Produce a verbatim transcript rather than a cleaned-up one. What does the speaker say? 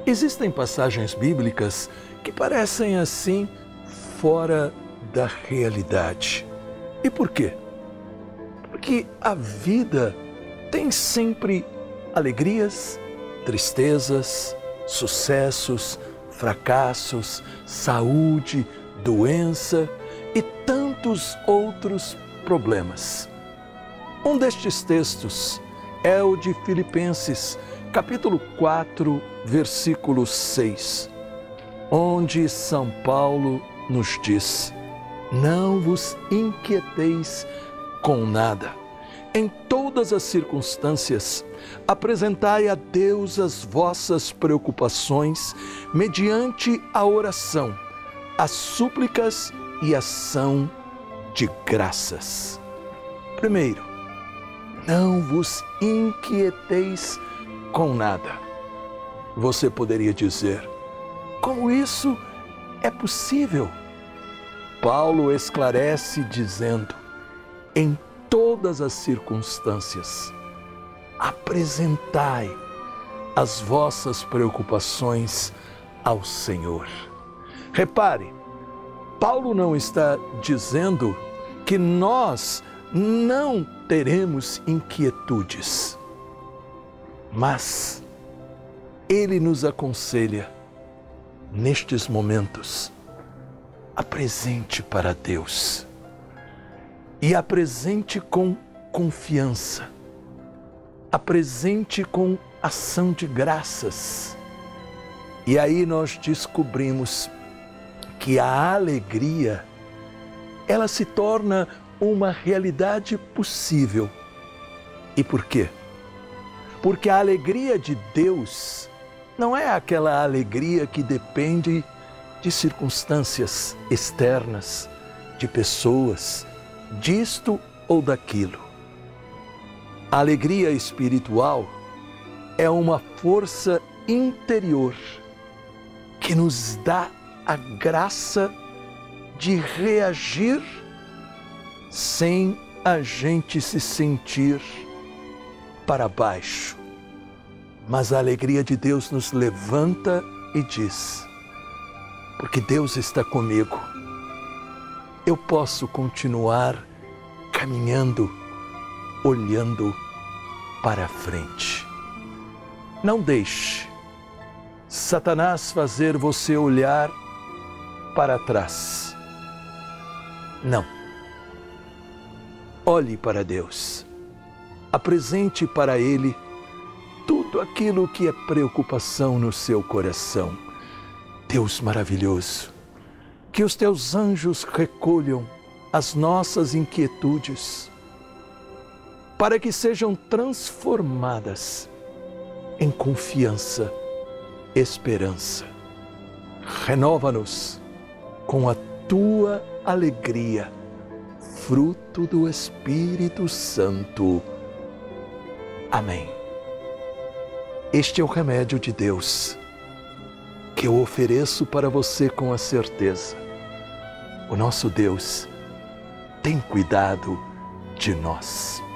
Existem passagens bíblicas que parecem assim fora da realidade. E por quê? Porque a vida tem sempre alegrias, tristezas, sucessos, fracassos, saúde, doença e tantos outros problemas. Um destes textos é o de Filipenses, capítulo quatro, versículo seis, onde São Paulo nos diz: não vos inquieteis com nada. Em todas as circunstâncias, apresentai a Deus as vossas preocupações mediante a oração, as súplicas e ação de graças. Primeiro, não vos inquieteis com nada. Você poderia dizer: como isso é possível? Paulo esclarece dizendo: em todas as circunstâncias, apresentai as vossas preocupações ao Senhor. Repare, Paulo não está dizendo que nós não teremos inquietudes, mas ele nos aconselha, nestes momentos, apresente para Deus e apresente com confiança, apresente com ação de graças. E aí nós descobrimos que a alegria, ela se torna uma realidade possível. E por quê? Porque a alegria de Deus não é aquela alegria que depende de circunstâncias externas, de pessoas, disto ou daquilo. A alegria espiritual é uma força interior que nos dá a graça de reagir sem a gente se sentir para baixo. Mas a alegria de Deus nos levanta e diz: porque Deus está comigo, eu posso continuar caminhando, olhando para frente. Não deixe Satanás fazer você olhar para trás. Não. Olhe para Deus. Apresente para Ele tudo aquilo que é preocupação no seu coração. Deus maravilhoso, que os teus anjos recolham as nossas inquietudes, para que sejam transformadas em confiança, esperança. Renova-nos com a tua alegria, fruto do Espírito Santo. Amém. Este é o remédio de Deus que eu ofereço para você com a certeza. O nosso Deus tem cuidado de nós.